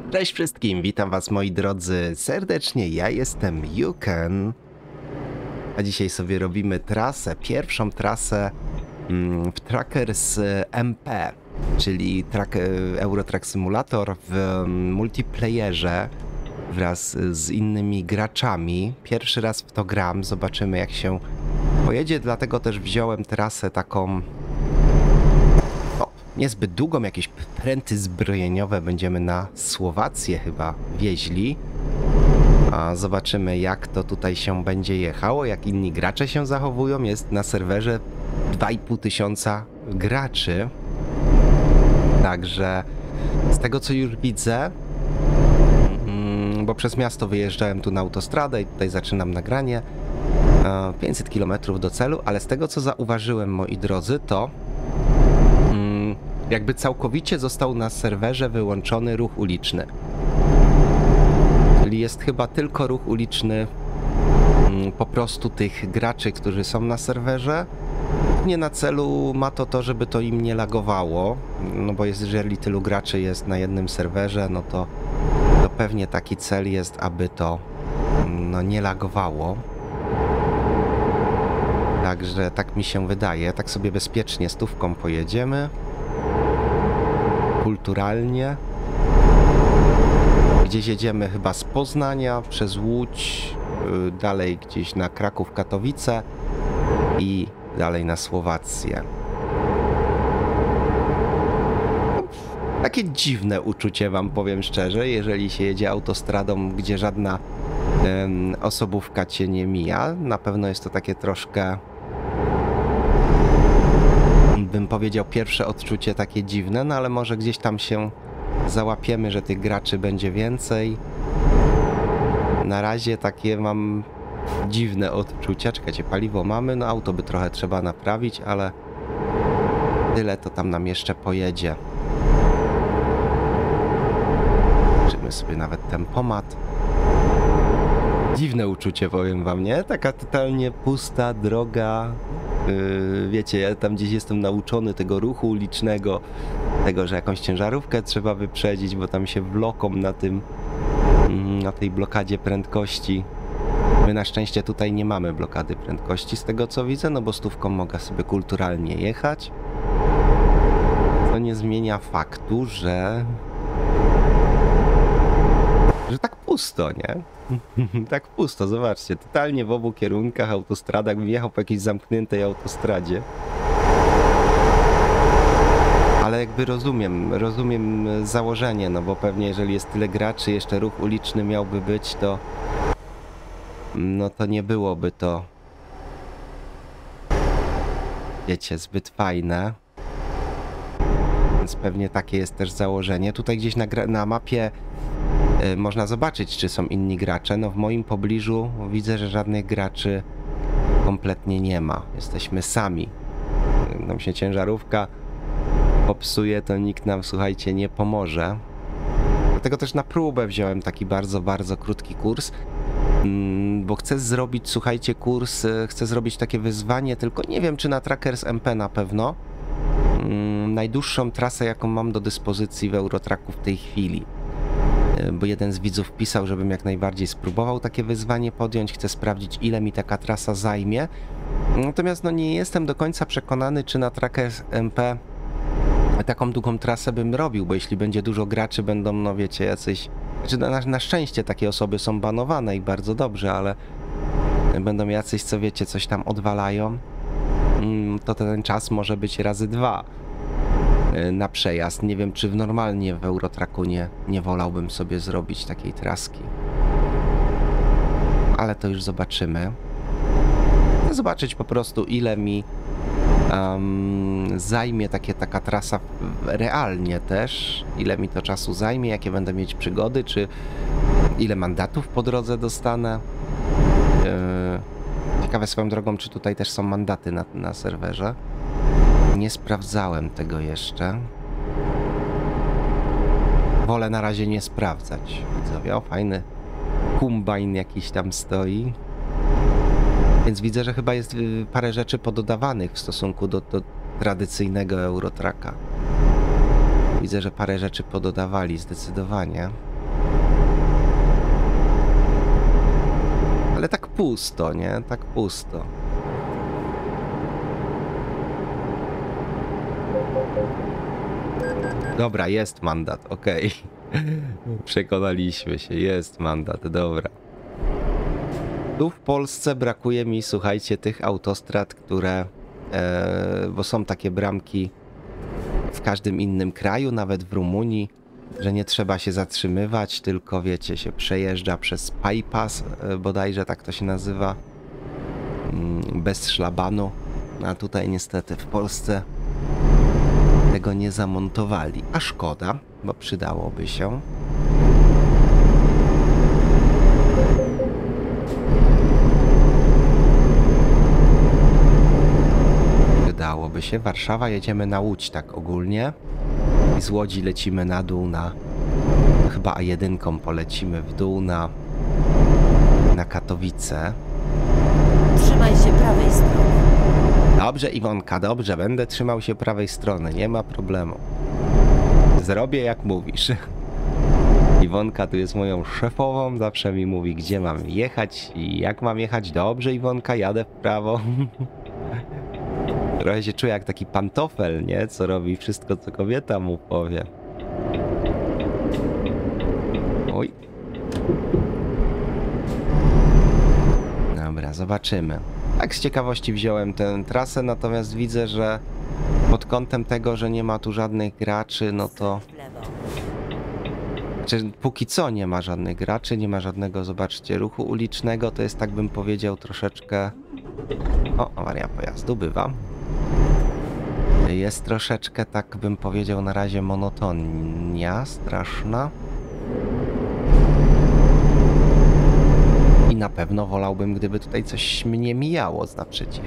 Cześć wszystkim, witam was moi drodzy serdecznie, ja jestem Yuken. A dzisiaj sobie robimy trasę, pierwszą trasę w Trackers MP, czyli Euro Truck Simulator w multiplayerze wraz z innymi graczami. Pierwszy raz w to gram, zobaczymy jak się pojedzie, dlatego też wziąłem trasę taką niezbyt długą, jakieś pręty zbrojeniowe będziemy na Słowację chyba wieźli. A zobaczymy jak to tutaj się będzie jechało, jak inni gracze się zachowują. Jest na serwerze 2500 graczy. Także z tego co już widzę, bo przez miasto wyjeżdżałem tu na autostradę i tutaj zaczynam nagranie. 500 km do celu, ale z tego co zauważyłem moi drodzy, to jakby całkowicie został na serwerze wyłączony ruch uliczny. Czyli jest chyba tylko ruch uliczny po prostu tych graczy, którzy są na serwerze. Nie na celu ma to, żeby to im nie lagowało, no bo jeżeli tylu graczy jest na jednym serwerze, no to pewnie taki cel jest, aby to nie lagowało. Także tak mi się wydaje, tak sobie bezpiecznie stówką pojedziemy. Kulturalnie. Gdzieś jedziemy chyba z Poznania, przez Łódź, dalej gdzieś na Kraków, Katowice i dalej na Słowację. Takie dziwne uczucie wam powiem szczerze, jeżeli się jedzie autostradą, gdzie żadna osobówka cię nie mija. Na pewno jest to takie troszkę, bym powiedział, pierwsze odczucie takie dziwne, no ale może gdzieś tam się załapiemy, że tych graczy będzie więcej. Na razie takie mam dziwne odczucia. Czekajcie, paliwo mamy, no auto by trochę trzeba naprawić, ale tyle to tam nam jeszcze pojedzie. Zobaczymy sobie nawet tempomat. Dziwne uczucie, powiem wam, nie? Taka totalnie pusta droga. Wiecie, ja tam gdzieś jestem nauczony tego ruchu ulicznego, tego, że jakąś ciężarówkę trzeba wyprzedzić, bo tam się wloką na tej blokadzie prędkości. My na szczęście tutaj nie mamy blokady prędkości, z tego co widzę, no bo stówką mogę sobie kulturalnie jechać. To nie zmienia faktu, że tak pusto, nie? Tak pusto, zobaczcie, totalnie w obu kierunkach autostrada, jakbym jechał po jakiejś zamkniętej autostradzie. Ale jakby rozumiem założenie, no bo pewnie jeżeli jest tyle graczy, jeszcze ruch uliczny miałby być, to no to nie byłoby to, wiecie, zbyt fajne. Więc pewnie takie jest też założenie. Tutaj gdzieś na mapie można zobaczyć, czy są inni gracze. No w moim pobliżu widzę, że żadnych graczy kompletnie nie ma. Jesteśmy sami. Nam się ciężarówka popsuje, to nikt nam, słuchajcie, nie pomoże. Dlatego też na próbę wziąłem taki bardzo, bardzo krótki kurs, bo chcę zrobić, słuchajcie, kurs, chcę zrobić takie wyzwanie, tylko nie wiem, czy na Trackers MP na pewno. Najdłuższą trasę, jaką mam do dyspozycji w Eurotracku w tej chwili. Bo jeden z widzów pisał, żebym jak najbardziej spróbował takie wyzwanie podjąć. Chcę sprawdzić, ile mi taka trasa zajmie. Natomiast no nie jestem do końca przekonany, czy na Trackers MP taką długą trasę bym robił, bo jeśli będzie dużo graczy, będą, no wiecie, jacyś... Znaczy na szczęście takie osoby są banowane i bardzo dobrze, ale będą jacyś, co wiecie, coś tam odwalają, to ten czas może być razy 2 na przejazd. Nie wiem, czy normalnie w Eurotracku nie wolałbym sobie zrobić takiej traski. Ale to już zobaczymy. Chcę zobaczyć po prostu, ile mi zajmie taka trasa realnie też. Ile mi to czasu zajmie, jakie będę mieć przygody, czy ile mandatów po drodze dostanę. Ciekawe swoją drogą, czy tutaj też są mandaty na serwerze. Nie sprawdzałem tego jeszcze. Wolę na razie nie sprawdzać. Widzowie, o, fajny kombajn jakiś tam stoi. Więc widzę, że chyba jest parę rzeczy pododawanych w stosunku do tradycyjnego Eurotracka. Widzę, że parę rzeczy pododawali zdecydowanie. Ale tak pusto, nie? Tak pusto. Dobra, jest mandat, okej. Przekonaliśmy się, jest mandat, dobra. Tu w Polsce brakuje mi, słuchajcie, tych autostrad, które... bo są takie bramki w każdym innym kraju, nawet w Rumunii, że nie trzeba się zatrzymywać, tylko wiecie, się przejeżdża przez bypass, bodajże tak to się nazywa, bez szlabanu, a tutaj niestety w Polsce tego nie zamontowali, a szkoda, bo przydałoby się. Przydałoby się. Warszawa, jedziemy na Łódź tak ogólnie i z Łodzi lecimy na dół na... chyba A1 polecimy w dół na Katowice. Trzymaj się prawej strony. Dobrze, Iwonka, dobrze, będę trzymał się prawej strony, nie ma problemu. Zrobię jak mówisz. Iwonka tu jest moją szefową, zawsze mi mówi, gdzie mam jechać i jak mam jechać. Dobrze, Iwonka, jadę w prawo. Trochę się czuję jak taki pantofel, nie? Co robi wszystko, co kobieta mu powie. Oj. Dobra, zobaczymy. Tak z ciekawości wziąłem tę trasę, natomiast widzę, że pod kątem tego, że nie ma tu żadnych graczy, no to... W lewo. Znaczy, póki co nie ma żadnych graczy, nie ma żadnego, zobaczcie, ruchu ulicznego, to jest, tak bym powiedział, troszeczkę... O, awaria pojazdu bywa. Jest troszeczkę, tak bym powiedział, na razie monotonia straszna. I na pewno wolałbym, gdyby tutaj coś mnie mijało z naprzeciw.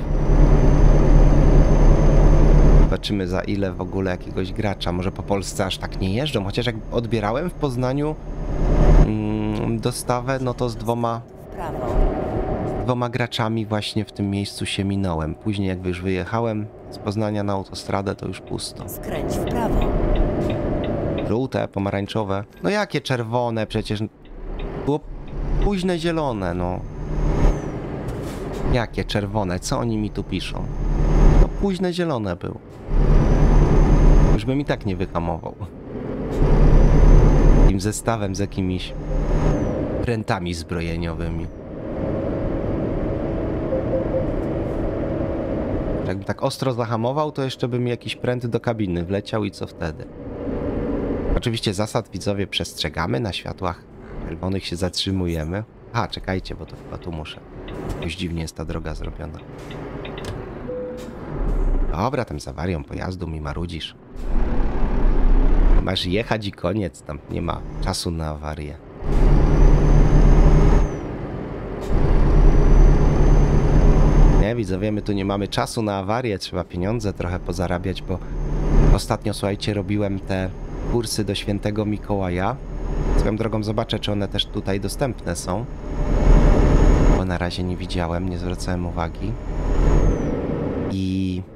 Zobaczymy, za ile w ogóle jakiegoś gracza. Może po Polsce aż tak nie jeżdżą, chociaż jak odbierałem w Poznaniu dostawę, no to z dwoma W prawo. graczami właśnie w tym miejscu się minąłem. Później jak już wyjechałem z Poznania na autostradę, to już pusto. Skręć w prawo. Żółte, pomarańczowe. No jakie czerwone przecież? Było późne zielone, no. Jakie czerwone? Co oni mi tu piszą? No późne zielone było. Już bym i tak nie wyhamował. Takim zestawem z jakimiś prętami zbrojeniowymi. Jakbym tak ostro zahamował, to jeszcze by mi jakiś pręt do kabiny wleciał i co wtedy? Oczywiście zasad, widzowie, przestrzegamy, na światłach czerwonych się zatrzymujemy. A, czekajcie, bo to chyba tu muszę. Jakoś dziwnie jest ta droga zrobiona. Dobra, tam z awarią pojazdu mi marudzisz. Masz jechać i koniec, tam nie ma czasu na awarię. Nie, widzowie, my tu nie mamy czasu na awarię, trzeba pieniądze trochę pozarabiać, bo ostatnio, słuchajcie, robiłem te kursy do Świętego Mikołaja. Swoją drogą zobaczę, czy one też tutaj dostępne są. Bo na razie nie widziałem, nie zwracałem uwagi. I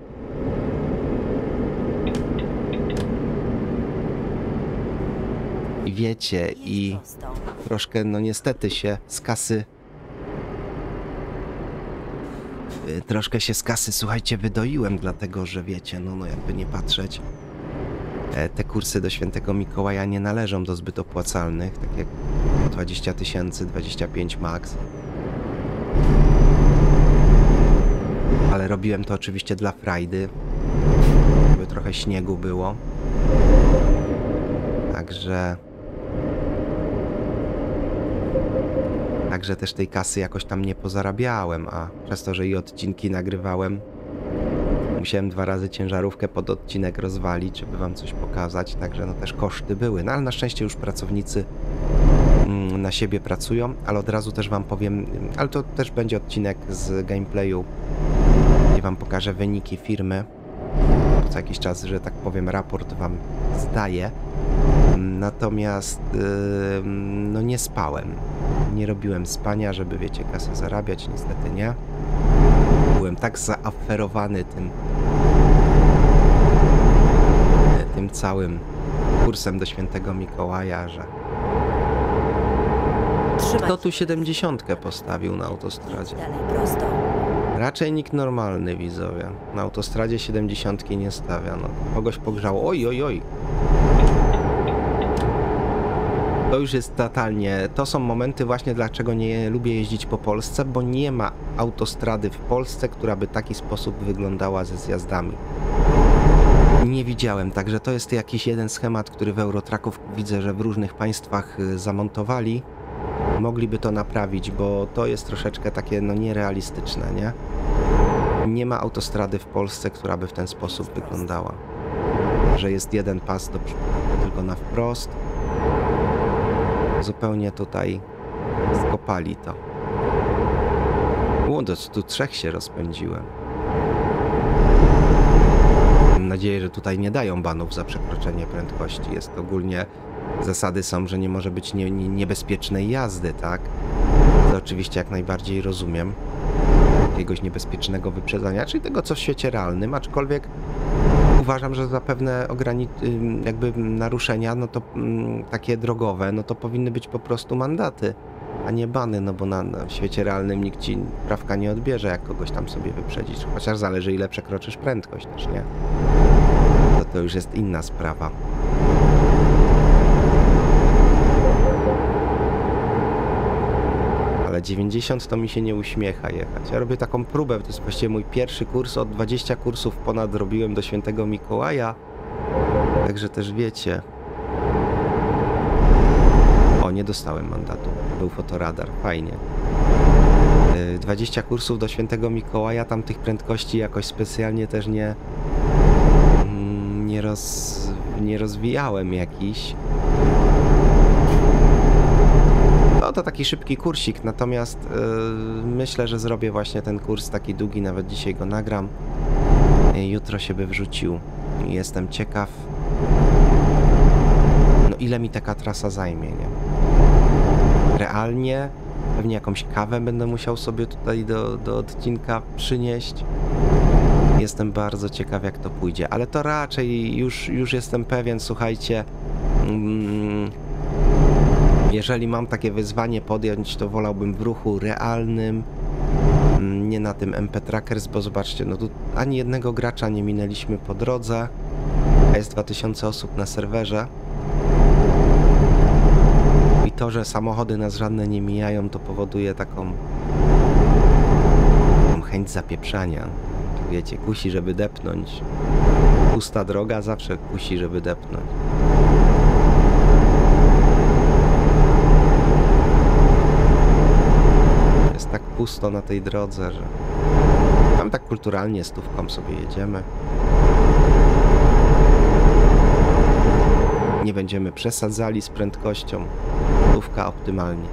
wiecie, i troszkę, no niestety się z kasy... Troszkę się z kasy, słuchajcie, wydoiłem, dlatego że wiecie, no jakby nie patrzeć. Te kursy do Świętego Mikołaja nie należą do zbyt opłacalnych, tak jak 20 000, 25 max. Ale robiłem to oczywiście dla frajdy, żeby trochę śniegu było. Także też tej kasy jakoś tam nie pozarabiałem, a przez to, że i odcinki nagrywałem, musiałem 2 razy ciężarówkę pod odcinek rozwalić, żeby wam coś pokazać, także no też koszty były. No ale na szczęście już pracownicy na siebie pracują, ale od razu też wam powiem, ale to też będzie odcinek z gameplayu, gdzie wam pokażę wyniki firmy. Co jakiś czas, że tak powiem, raport wam zdaję. Natomiast no nie spałem. Nie robiłem spania, żeby, wiecie, kasę zarabiać, niestety nie. Byłem tak zaaferowany tym całym kursem do Świętego Mikołaja, że Trzymaj Kto się. tu 70 postawił na autostradzie? Dalej prosto. Raczej nikt normalny, widzowie. Na autostradzie 70 nie stawia, no. Kogoś pogrzało. Oj, oj, oj. To już jest totalnie... To są momenty właśnie, dlaczego nie lubię jeździć po Polsce, bo nie ma autostrady w Polsce, która by w taki sposób wyglądała ze zjazdami. Nie widziałem, także to jest jakiś jeden schemat, który w Eurotracków widzę, że w różnych państwach zamontowali. Mogliby to naprawić, bo to jest troszeczkę takie no nierealistyczne, nie? Nie ma autostrady w Polsce, która by w ten sposób wyglądała. Że jest jeden pas tylko na wprost. Zupełnie tutaj skopali to. Tu 3 się rozpędziłem. Mam nadzieję, że tutaj nie dają banów za przekroczenie prędkości. Jest ogólnie... Zasady są, że nie może być niebezpiecznej jazdy, tak? To oczywiście jak najbardziej rozumiem. Jakiegoś niebezpiecznego wyprzedzania, czyli tego, co w świecie realnym, aczkolwiek uważam, że za pewne jakby naruszenia, no to takie drogowe, no to powinny być po prostu mandaty, a nie bany, no bo w świecie realnym nikt ci prawka nie odbierze, jak kogoś tam sobie wyprzedzisz. Chociaż zależy, ile przekroczysz prędkość też, nie? To już jest inna sprawa. Ale 90 to mi się nie uśmiecha jechać. Ja robię taką próbę, to jest właściwie mój pierwszy kurs, od 20 kursów ponad robiłem do Świętego Mikołaja. Także też wiecie. O, nie dostałem mandatu. Był fotoradar, fajnie. 20 kursów do Świętego Mikołaja, tam tych prędkości jakoś specjalnie też nie rozwijałem jakiś. No to taki szybki kursik, natomiast myślę, że zrobię właśnie ten kurs taki długi, nawet dzisiaj go nagram. Jutro się by wrzucił. Jestem ciekaw, no ile mi taka trasa zajmie, nie? Realnie pewnie jakąś kawę będę musiał sobie tutaj do odcinka przynieść. Jestem bardzo ciekaw, jak to pójdzie, ale to raczej już jestem pewien, słuchajcie, jeżeli mam takie wyzwanie podjąć, to wolałbym w ruchu realnym, nie na tym MP Trackers, bo zobaczcie, no tu ani jednego gracza nie minęliśmy po drodze, a jest 2000 osób na serwerze. I to, że samochody nas żadne nie mijają, to powoduje taką chęć zapieprzania. Wiecie, kusi, żeby depnąć. Pusta droga zawsze kusi, żeby depnąć. Jest tak pusto na tej drodze, że tam tak kulturalnie stówką sobie jedziemy. Nie będziemy przesadzali z prędkością. Stówka optymalnie.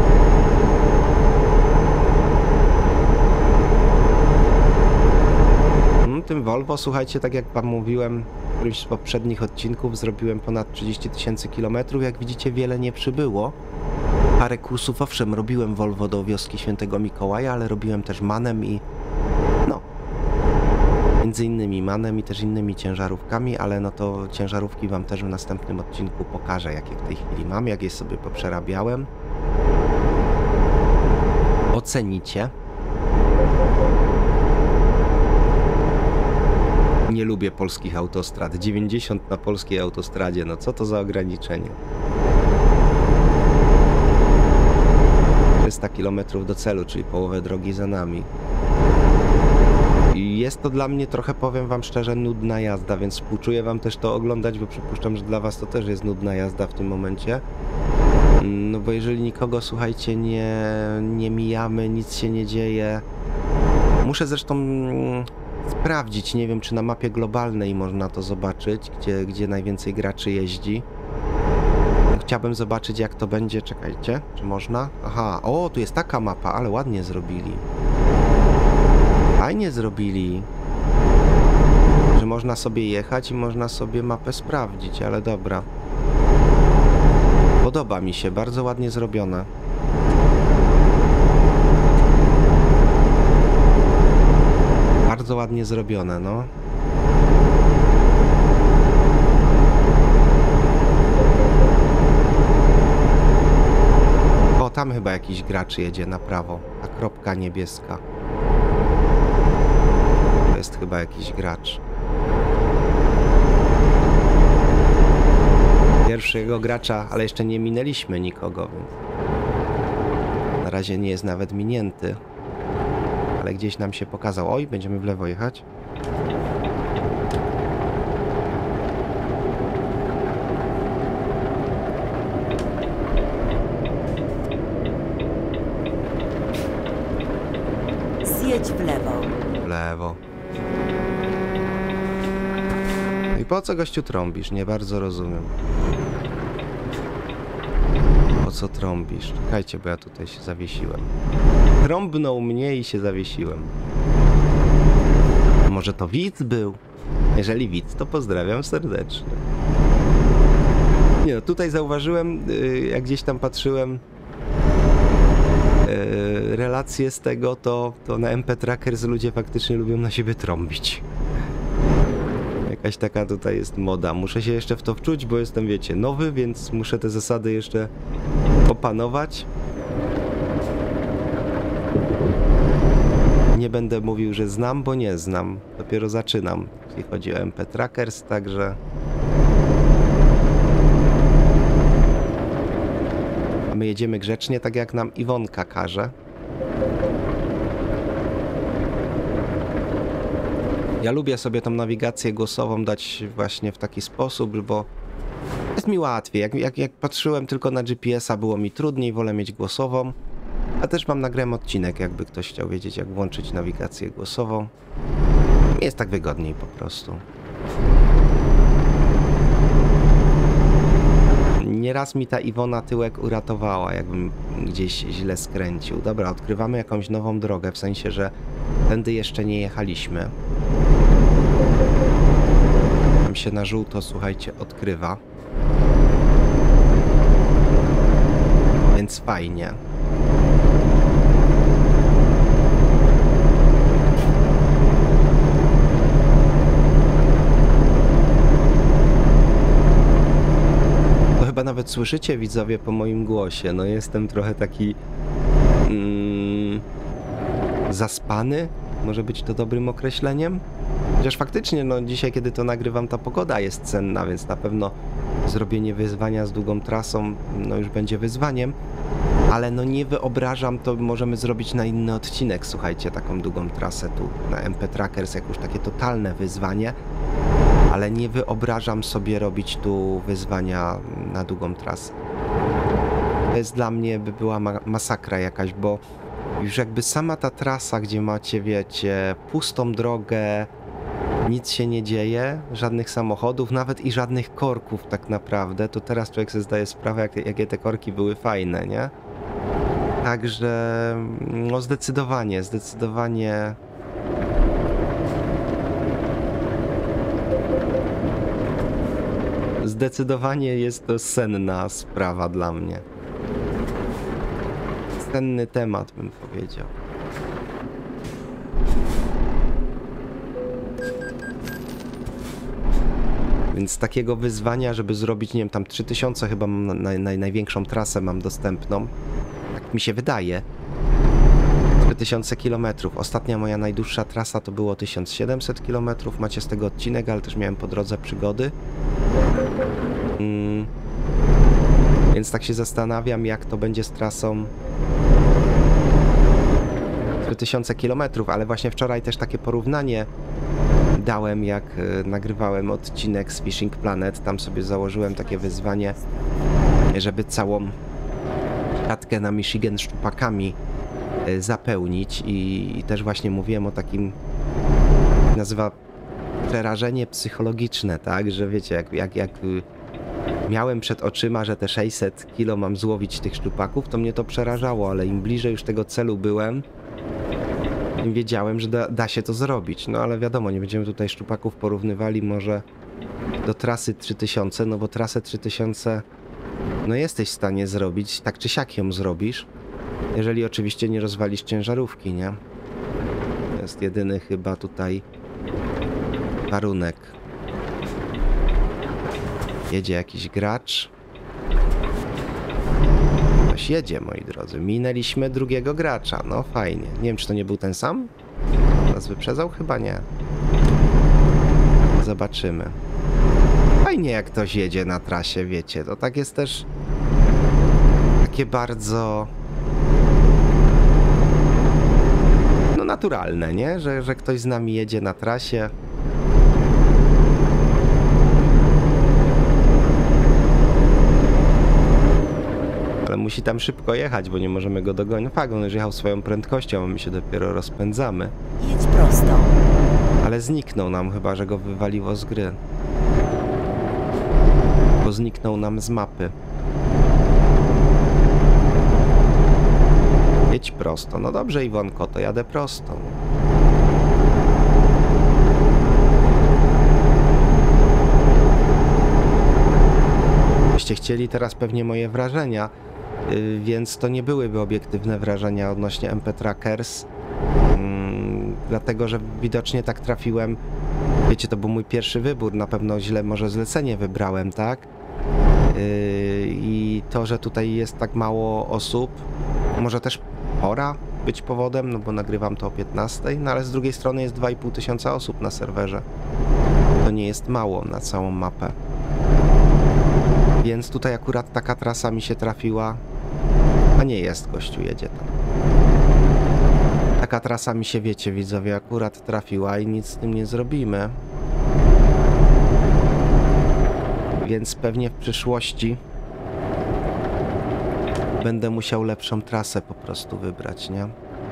Tym Volvo, słuchajcie, tak jak wam mówiłem w którymś z poprzednich odcinków, zrobiłem ponad 30 000 kilometrów. Jak widzicie, wiele nie przybyło. Parę kursów, owszem, robiłem Volvo do wioski Świętego Mikołaja, ale robiłem też MAN-em i no, między innymi MAN-em i też innymi ciężarówkami, ale no to ciężarówki wam też w następnym odcinku pokażę, jakie w tej chwili mam, jak je sobie poprzerabiałem. Ocenicie. Nie lubię polskich autostrad. 90 na polskiej autostradzie, no co to za ograniczenie? 300 km do celu, czyli połowę drogi za nami. I jest to dla mnie trochę, powiem wam szczerze, nudna jazda, więc współczuję wam też to oglądać, bo przypuszczam, że dla was to też jest nudna jazda w tym momencie. No bo jeżeli nikogo, słuchajcie, nie mijamy, nic się nie dzieje. Muszę zresztą sprawdzić, nie wiem, czy na mapie globalnej można to zobaczyć, gdzie najwięcej graczy jeździ. Chciałbym zobaczyć, jak to będzie, czekajcie, czy można? Aha, o, tu jest taka mapa, ale ładnie zrobili. Fajnie zrobili, że można sobie jechać i można sobie mapę sprawdzić, ale dobra. Podoba mi się, bardzo ładnie zrobione. Bardzo ładnie zrobione, no. O, tam chyba jakiś gracz jedzie na prawo. Ta kropka niebieska. To jest chyba jakiś gracz. Pierwszego gracza, ale jeszcze nie minęliśmy nikogo, więc na razie nie jest nawet minięty. Ale gdzieś nam się pokazał. Oj, będziemy w lewo jechać. Zjedź w lewo. W lewo. No i po co, gościu, trąbisz? Nie bardzo rozumiem. Po co trąbisz? Czekajcie, bo ja tutaj się zawiesiłem. Trąbnął mnie i się zawiesiłem. Może to widz był? Jeżeli widz, to pozdrawiam serdecznie. Nie no, tutaj zauważyłem, jak gdzieś tam patrzyłem relacje z tego, to na MP Trackers ludzie faktycznie lubią na siebie trąbić. Jakaś taka tutaj jest moda. Muszę się jeszcze w to wczuć, bo jestem, wiecie, nowy, więc muszę te zasady jeszcze opanować. Nie będę mówił, że znam, bo nie znam. Dopiero zaczynam, jeśli chodzi o MP Trackers, także... A my jedziemy grzecznie, tak jak nam Iwonka każe. Ja lubię sobie tą nawigację głosową dać właśnie w taki sposób, bo jest mi łatwiej. Jak patrzyłem tylko na GPS-a, było mi trudniej, wolę mieć głosową. A też mam nagrałem odcinek, jakby ktoś chciał wiedzieć, jak włączyć nawigację głosową. Jest tak wygodniej po prostu. Nieraz mi ta Iwona tyłek uratowała, jakbym gdzieś źle skręcił. Dobra, odkrywamy jakąś nową drogę, w sensie, że tędy jeszcze nie jechaliśmy. Tam się na żółto, słuchajcie, odkrywa. Więc fajnie. Chyba nawet słyszycie, widzowie, po moim głosie. No jestem trochę taki zaspany. Może być to dobrym określeniem? Chociaż faktycznie, no dzisiaj, kiedy to nagrywam, ta pogoda jest cenna, więc na pewno zrobienie wyzwania z długą trasą, no już będzie wyzwaniem. Ale no nie wyobrażam, to możemy zrobić na inny odcinek, słuchajcie, taką długą trasę tu na MP Trackers, jak już takie totalne wyzwanie. Ale nie wyobrażam sobie robić tu wyzwania na długą trasę. To jest dla mnie, by była masakra jakaś, bo już jakby sama ta trasa, gdzie macie, wiecie, pustą drogę, nic się nie dzieje, żadnych samochodów, nawet i żadnych korków tak naprawdę, to teraz człowiek sobie zdaje sprawę, jakie te korki były fajne, nie? Także, no zdecydowanie. Zdecydowanie jest to senna sprawa dla mnie. Senny temat, bym powiedział. Więc takiego wyzwania, żeby zrobić, nie wiem, tam 3000 chyba mam największą trasę mam dostępną. Tak mi się wydaje. 3000 km. Ostatnia moja najdłuższa trasa to było 1700 km. Macie z tego odcinek, ale też miałem po drodze przygody. Więc tak się zastanawiam, jak to będzie z trasą 3000 km, ale właśnie wczoraj też takie porównanie dałem, jak nagrywałem odcinek z Fishing Planet. Tam sobie założyłem takie wyzwanie, żeby całą siatkę na Michigan szczupakami zapełnić i też właśnie mówiłem o takim, nazywa przerażenie psychologiczne, tak, że wiecie, jak miałem przed oczyma, że te 600 kilo mam złowić tych szczupaków, to mnie to przerażało, ale im bliżej już tego celu byłem, im wiedziałem, że da się to zrobić. No ale wiadomo, nie będziemy tutaj szczupaków porównywali może do trasy 3000, no bo trasę 3000 no jesteś w stanie zrobić, tak czy siak ją zrobisz, jeżeli oczywiście nie rozwalisz ciężarówki, nie? To jest jedyny chyba tutaj warunek. Jedzie jakiś gracz. Ktoś ktoś jedzie, moi drodzy. Minęliśmy drugiego gracza. No fajnie. Nie wiem, czy to nie był ten sam? Nas wyprzedzał? Chyba nie. Zobaczymy. Fajnie, jak ktoś jedzie na trasie, wiecie. To tak jest też takie bardzo... no naturalne, nie? Że ktoś z nami jedzie na trasie. Ale musi tam szybko jechać, bo nie możemy go dogonić. No fakt, on już jechał swoją prędkością, a my się dopiero rozpędzamy. Jedź prosto. Ale zniknął nam, chyba że go wywaliło z gry. Bo zniknął nam z mapy. Jedź prosto. No dobrze, Iwonko, to jadę prosto. Byście chcieli teraz pewnie moje wrażenia, więc to nie byłyby obiektywne wrażenia odnośnie MP Trackers, dlatego że widocznie tak trafiłem. Wiecie, to był mój pierwszy wybór, na pewno źle może zlecenie wybrałem, tak? I to, że tutaj jest tak mało osób, może też pora być powodem, no bo nagrywam to o 15, no ale z drugiej strony jest 2500 osób na serwerze. To nie jest mało na całą mapę. Więc tutaj akurat taka trasa mi się trafiła, a nie jest, gościu jedzie tam. Taka trasa mi się, wiecie, widzowie, akurat trafiła i nic z tym nie zrobimy. Więc pewnie w przyszłości będę musiał lepszą trasę po prostu wybrać, nie?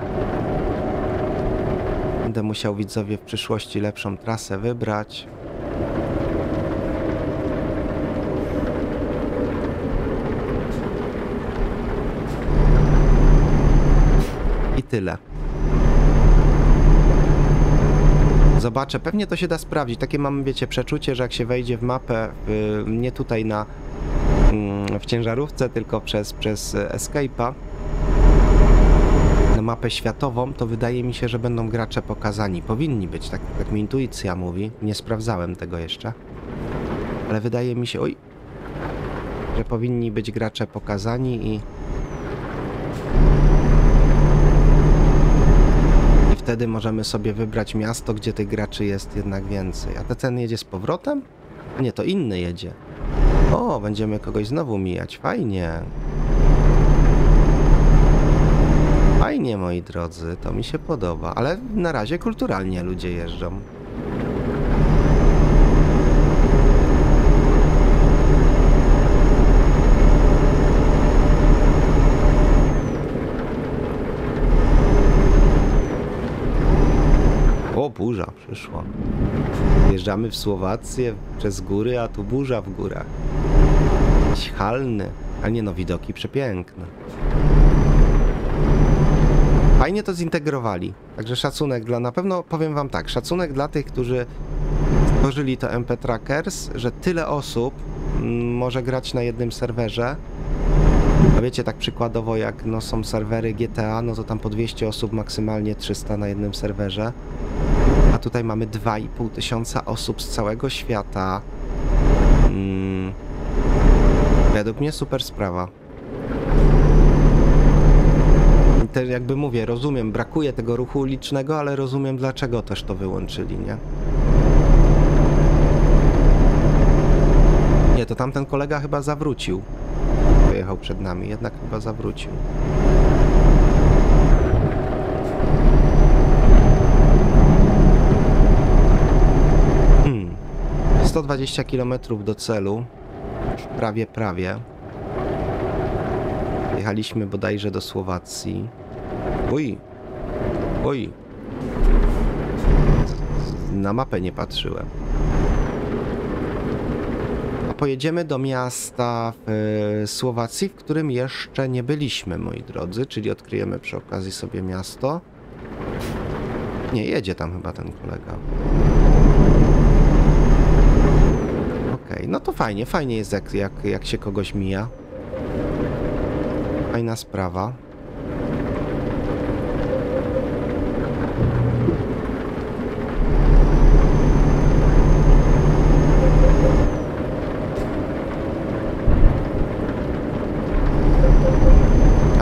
Będę musiał, widzowie, w przyszłości lepszą trasę wybrać. I tyle. Zobaczę, pewnie to się da sprawdzić. Takie mam, wiecie, przeczucie, że jak się wejdzie w mapę, nie tutaj w ciężarówce, tylko przez Escape'a, na mapę światową, to wydaje mi się, że będą gracze pokazani. Powinni być, tak mi intuicja mówi. Nie sprawdzałem tego jeszcze. Ale wydaje mi się, że powinni być gracze pokazani i wtedy możemy sobie wybrać miasto, gdzie tych graczy jest jednak więcej. A ten jedzie z powrotem? Nie, to inny jedzie. O, będziemy kogoś znowu mijać. Fajnie. Fajnie, moi drodzy, to mi się podoba. Ale na razie kulturalnie ludzie jeżdżą. O, burza przyszła. Wjeżdżamy w Słowację przez góry, a tu burza w górach. Halny. A nie no, widoki przepiękne. Fajnie to zintegrowali. Także szacunek dla, na pewno powiem wam tak, szacunek dla tych, którzy stworzyli to MP Trackers, że tyle osób może grać na jednym serwerze. A wiecie, tak przykładowo jak no, są serwery GTA, no to tam po 200 osób, maksymalnie 300 na jednym serwerze. A tutaj mamy 2500 osób z całego świata. Według mnie super sprawa. I też jakby mówię, rozumiem, brakuje tego ruchu ulicznego, ale rozumiem, dlaczego też to wyłączyli, nie? Nie, to tamten kolega chyba zawrócił. Pojechał przed nami, jednak chyba zawrócił. 120 km do celu. Prawie. Jechaliśmy bodajże do Słowacji. Oj. Na mapę nie patrzyłem. A pojedziemy do miasta w Słowacji, w którym jeszcze nie byliśmy, moi drodzy. Czyli odkryjemy przy okazji sobie miasto. Nie, jedzie tam chyba ten kolega. Okej, no to fajnie jest jak się kogoś mija. Fajna sprawa.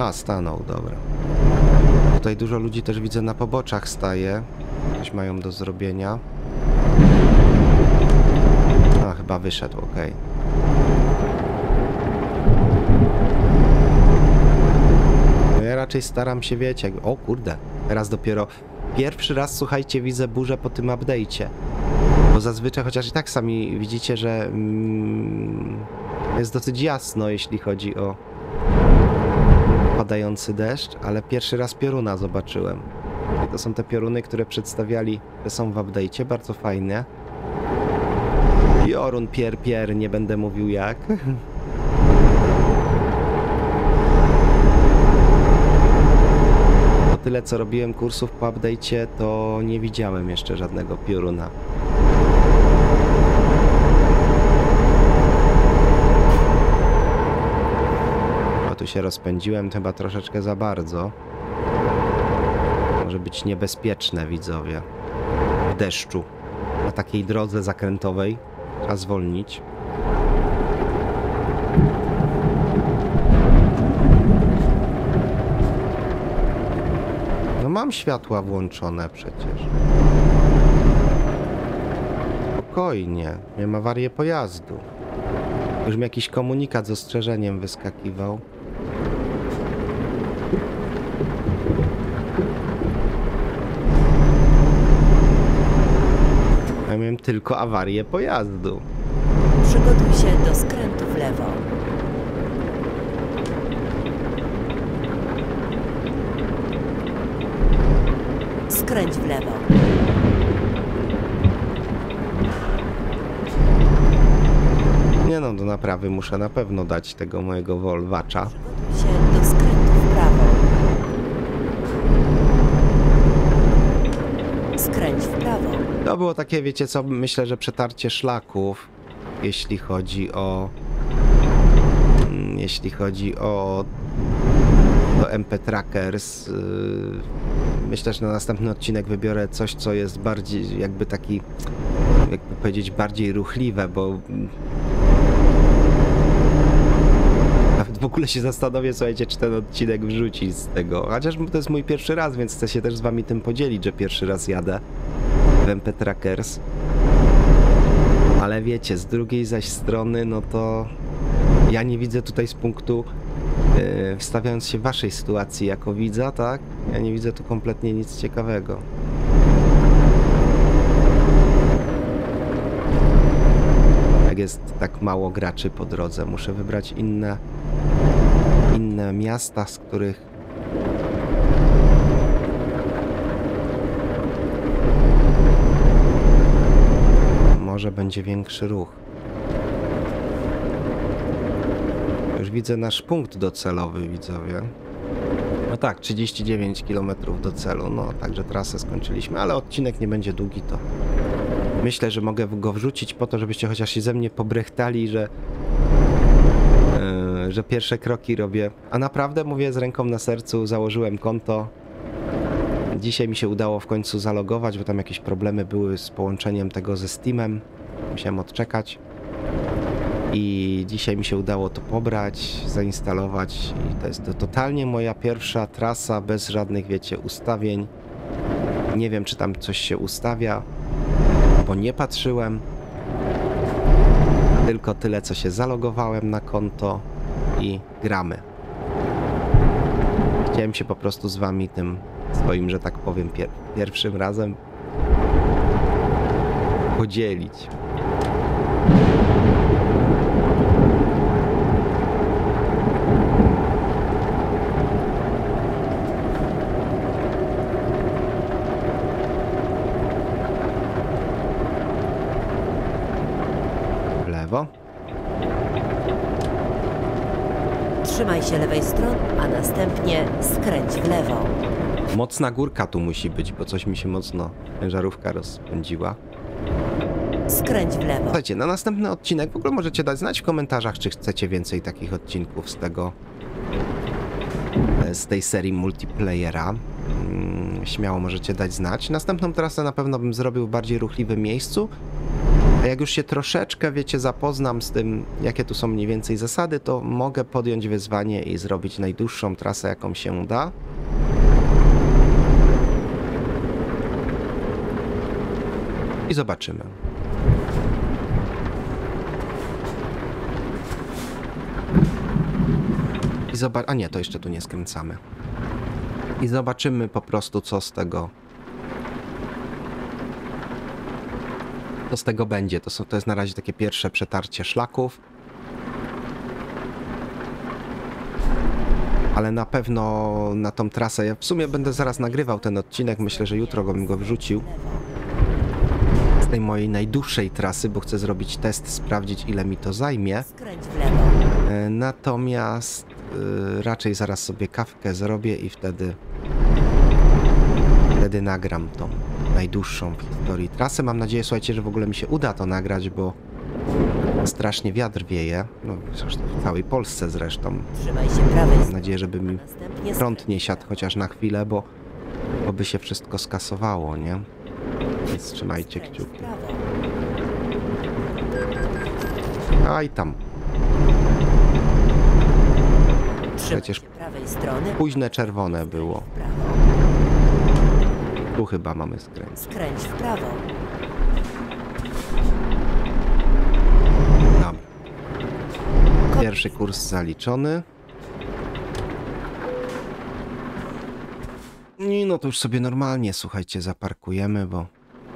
A, stanął, dobra. Tutaj dużo ludzi też widzę na poboczach staje. Coś mają do zrobienia. A, chyba wyszedł, okej. No ja raczej staram się, wiecie, o kurde, teraz dopiero pierwszy raz, słuchajcie, widzę burzę po tym update'cie. Bo zazwyczaj, chociaż i tak sami widzicie, że jest dosyć jasno, jeśli chodzi o padający deszcz, ale pierwszy raz pioruna zobaczyłem. I to są te pioruny, które przedstawiali, że są w update'cie, bardzo fajne. Piorun, pier, nie będę mówił jak. Po tyle, co robiłem kursów po update'cie, to nie widziałem jeszcze żadnego pioruna. O, tu się rozpędziłem chyba troszeczkę za bardzo. Może być niebezpieczne, widzowie. W deszczu. Na takiej drodze zakrętowej. Trzeba zwolnić. No mam światła włączone przecież. Spokojnie. Miałem awarię pojazdu. Już mi jakiś komunikat z ostrzeżeniem wyskakiwał. Ja miałem tylko awarię pojazdu. Przygotuj się do skrętu w lewo. Skręć w lewo. Nie no, do naprawy muszę na pewno dać tego mojego Volvacza. Przygotuj się do skrętu w prawo. Skręć w prawo. To było takie, wiecie co, myślę, że przetarcie szlaków, jeśli chodzi o do MP Trackers. Myślę, że na następny odcinek wybiorę coś, co jest bardziej, jakby taki, jakby powiedzieć, bardziej ruchliwe, bo nawet w ogóle się zastanowię, słuchajcie, czy ten odcinek wrzucić z tego. Chociaż to jest mój pierwszy raz, więc chcę się też z wami tym podzielić, że pierwszy raz jadę w MP Trackers. Ale wiecie, z drugiej zaś strony, no to ja nie widzę tutaj z punktu, wstawiając się w waszej sytuacji jako widza, tak? Ja nie widzę tu kompletnie nic ciekawego. Jak jest tak mało graczy po drodze, muszę wybrać inne miasta, z których może będzie większy ruch. Już widzę nasz punkt docelowy, widzowie. No tak, 39 km do celu, no także trasę skończyliśmy, ale odcinek nie będzie długi, to myślę, że mogę go wrzucić po to, żebyście chociaż się ze mnie pobrechtali, że pierwsze kroki robię. A naprawdę, mówię z ręką na sercu, założyłem konto. Dzisiaj mi się udało w końcu zalogować, bo tam jakieś problemy były z połączeniem tego ze Steamem. Musiałem odczekać. I dzisiaj mi się udało to pobrać, zainstalować i to jest totalnie moja pierwsza trasa bez żadnych, wiecie, ustawień. Nie wiem, czy tam coś się ustawia, bo nie patrzyłem. Tylko tyle, co się zalogowałem na konto i gramy. Chciałem się po prostu z wami tym swoim, że tak powiem, pierwszym razem podzielić. W lewo. Trzymaj się lewej strony, a następnie skręć w lewo. Mocna górka tu musi być, bo coś mi się mocno ciężarówka rozpędziła. Skręć w lewo. Słuchajcie, na następny odcinek w ogóle możecie dać znać w komentarzach, czy chcecie więcej takich odcinków z tej serii multiplayera. Śmiało możecie dać znać. Następną trasę na pewno bym zrobił w bardziej ruchliwym miejscu. A jak już się troszeczkę, wiecie, zapoznam z tym, jakie tu są mniej więcej zasady, to mogę podjąć wyzwanie i zrobić najdłuższą trasę, jaką się da. I zobaczymy. A nie, to jeszcze tu nie skręcamy. I zobaczymy po prostu, co z tego będzie. To jest na razie takie pierwsze przetarcie szlaków. Ale na pewno na tą trasę, ja w sumie będę zaraz nagrywał ten odcinek, myślę, że jutro bym go wrzucił. Z tej mojej najdłuższej trasy, bo chcę zrobić test, sprawdzić, ile mi to zajmie. Skręć w lewo. Natomiast raczej zaraz sobie kawkę zrobię i wtedy nagram tą najdłuższą w historii trasę. Mam nadzieję, słuchajcie, że w ogóle mi się uda to nagrać, bo strasznie wiatr wieje. No, zresztą w całej Polsce zresztą. Trzymaj się prawej Mam nadzieję, żeby mi Następnie prąd nie siadł chociaż na chwilę, bo by się wszystko skasowało, nie? Więc trzymajcie skręć w kciuki. prawo. A i tam. Trzymaj Przecież się prawej strony. późne czerwone było. W prawo. Tu chyba mamy skręt. Skręć w prawo. Dobra. Pierwszy kurs zaliczony. I no to już sobie normalnie, słuchajcie, zaparkujemy, bo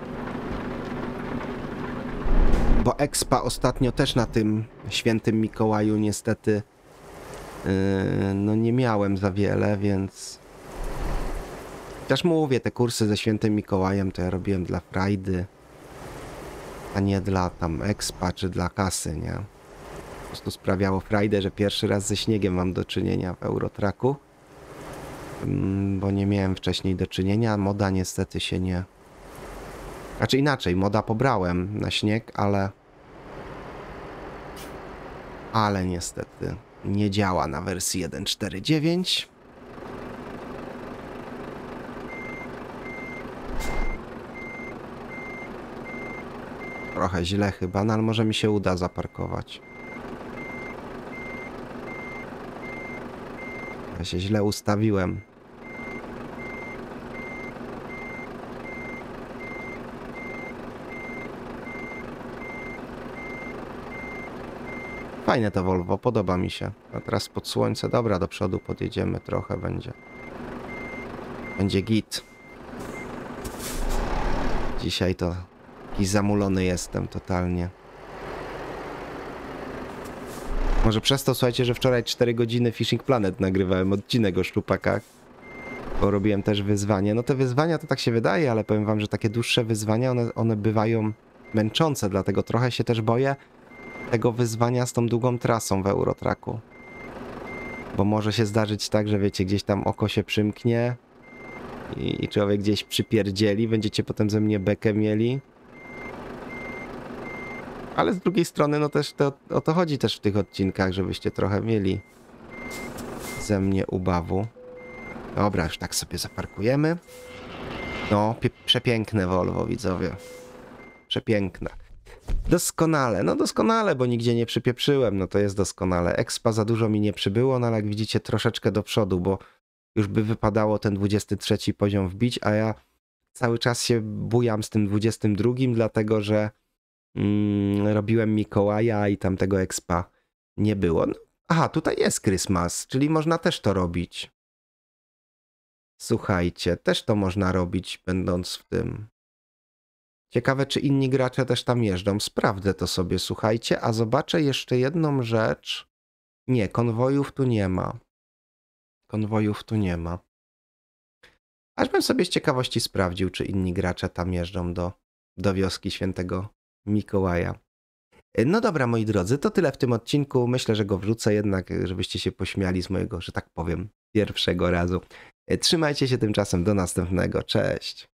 Expa ostatnio też na tym świętym Mikołaju niestety no nie miałem za wiele, więc chociaż mówię, te kursy ze świętym Mikołajem to ja robiłem dla frajdy, a nie dla tam Expa czy dla kasy, nie? Po prostu sprawiało frajdę, że pierwszy raz ze śniegiem mam do czynienia w Eurotracku, bo nie miałem wcześniej do czynienia. Moda niestety się nie... Znaczy inaczej, moda pobrałem na śnieg, ale niestety nie działa na wersji 1.4.9. Trochę źle chyba, no ale może mi się uda zaparkować. Ja się źle ustawiłem. Fajne to Volvo, podoba mi się. A teraz pod słońce, dobra, do przodu podjedziemy trochę, będzie git. Dzisiaj to jakiś zamulony jestem totalnie. Może przez to, słuchajcie, że wczoraj 4 godziny Fishing Planet nagrywałem odcinek o szczupakach, bo robiłem też wyzwanie. No te wyzwania to tak się wydaje, ale powiem wam, że takie dłuższe wyzwania, one bywają męczące, dlatego trochę się też boję tego wyzwania z tą długą trasą w Eurotracku. Bo może się zdarzyć tak, że wiecie, gdzieś tam oko się przymknie i człowiek gdzieś przypierdzieli, będziecie potem ze mnie bekę mieli. Ale z drugiej strony, no też o to chodzi też w tych odcinkach, żebyście trochę mieli ze mnie ubawu. Dobra, już tak sobie zaparkujemy. No, przepiękne Volvo, widzowie. Przepiękne. Doskonale, no doskonale, bo nigdzie nie przypieprzyłem, no to jest doskonale. Expa za dużo mi nie przybyło, no ale jak widzicie troszeczkę do przodu, bo już by wypadało ten 23 poziom wbić, a ja cały czas się bujam z tym 22, dlatego że robiłem Mikołaja i tam tego Expa nie było. No, aha, tutaj jest Christmas, czyli można też to robić. Słuchajcie, też to można robić, będąc w tym. Ciekawe, czy inni gracze też tam jeżdżą. Sprawdzę to sobie, słuchajcie, a zobaczę jeszcze jedną rzecz. Nie, konwojów tu nie ma. Konwojów tu nie ma. Aż bym sobie z ciekawości sprawdził, czy inni gracze tam jeżdżą do wioski świętego Mikołaja. No dobra, moi drodzy, to tyle w tym odcinku. Myślę, że go wrzucę jednak, żebyście się pośmiali z mojego, że tak powiem, pierwszego razu. Trzymajcie się tymczasem, do następnego. Cześć!